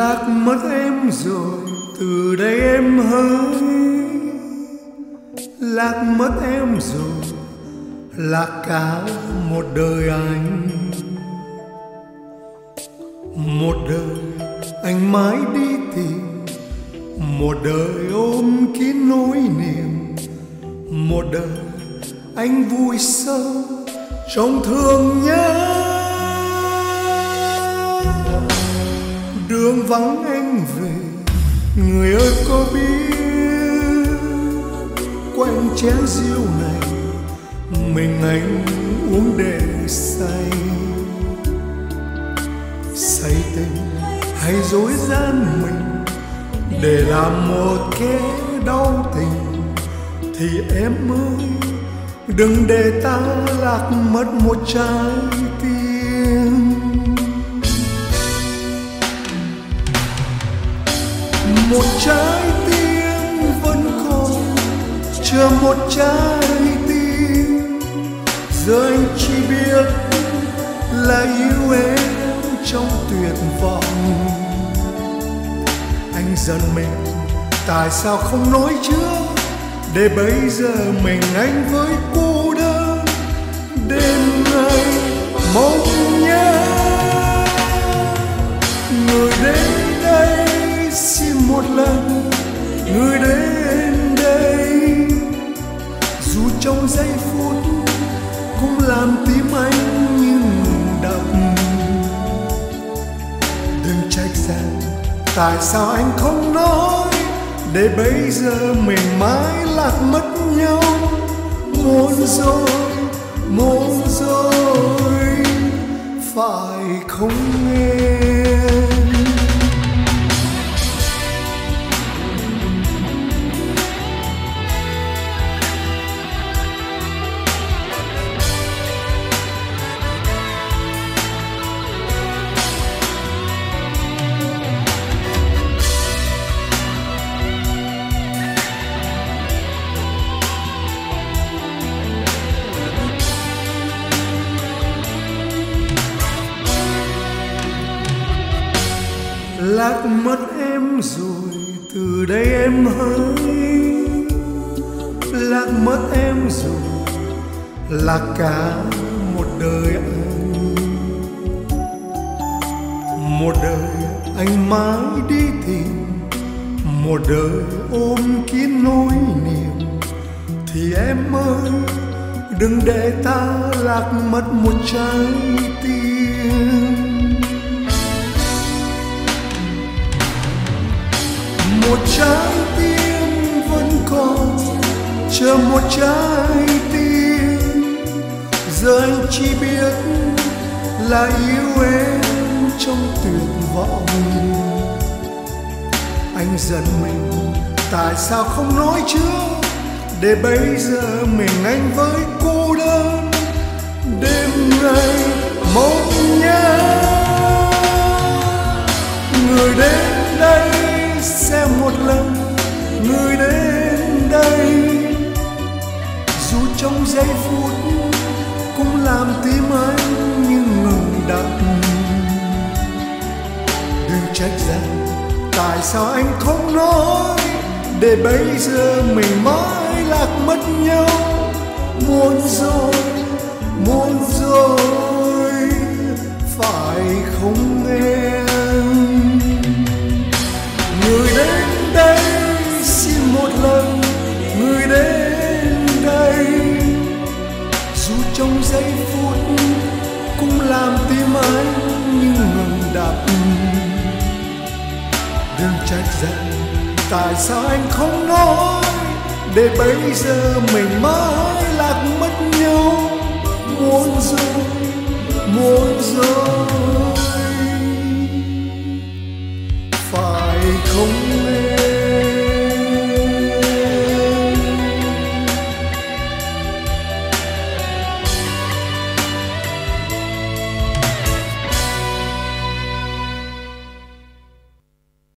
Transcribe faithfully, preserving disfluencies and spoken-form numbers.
Lạc mất em rồi, từ đây em hỡi. Lạc mất em rồi, lạc cả một đời anh. Một đời anh mãi đi tìm, một đời ôm kín nỗi niềm. Một đời anh vui sâu trong thương nhớ. Đường vắng anh về, người ơi có biết quanh chén rượu này mình anh uống để say. Say tình hay dối gian mình để làm một kẻ đau tình, thì em ơi đừng để ta lạc mất một trái tim. Một trái tim vẫn còn chờ một trái tim, giờ anh chỉ biết là yêu em trong tuyệt vọng. Anh giận mình tại sao không nói trước, để bây giờ mình anh với cô đơn. Đêm nay mong nhớ người đến đây, xin một lần người đến đây, dù trong giây phút cũng làm tim anh như ngừng đập. Đừng trách rằng tại sao anh không nói, để bây giờ mình mãi lạc mất nhau. Muốn rồi, muốn rồi, phải không em? Lạc mất em rồi, từ đây em hỡi. Lạc mất em rồi, lạc cả một đời anh. Một đời anh mãi đi tìm, một đời ôm kín nỗi niềm, thì em ơi đừng để ta lạc mất một trái tim. Một trái tim vẫn còn chờ một trái tim, giờ anh chỉ biết là yêu em trong tuyệt vọng. Anh giận mình tại sao không nói trước, để bây giờ mình anh với cô đơn. Đêm nay mong nhớ người đến đây, xem một lần người đến đây, dù trong giây phút cũng làm tim anh như ngừng đập. Đừng trách rằng tại sao anh không nói, để bây giờ mình mãi lạc mất nhau. Muốn rồi, muốn rồi, phải không em? Người đến đây, xin một lần người đến đây, dù trong giây phút cũng làm tim anh như ngừng đập. Đừng trách rằng tại sao anh không nói, để bây giờ mình mãi lạc mất nhau. Muốn rồi, muốn rồi, phải không em?